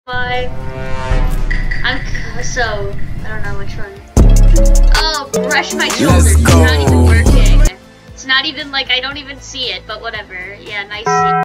Bye. So, I don't know which one. Oh, brush my shoulders. It's not even working. It's not even like, I don't even see it, but whatever. Yeah, nice.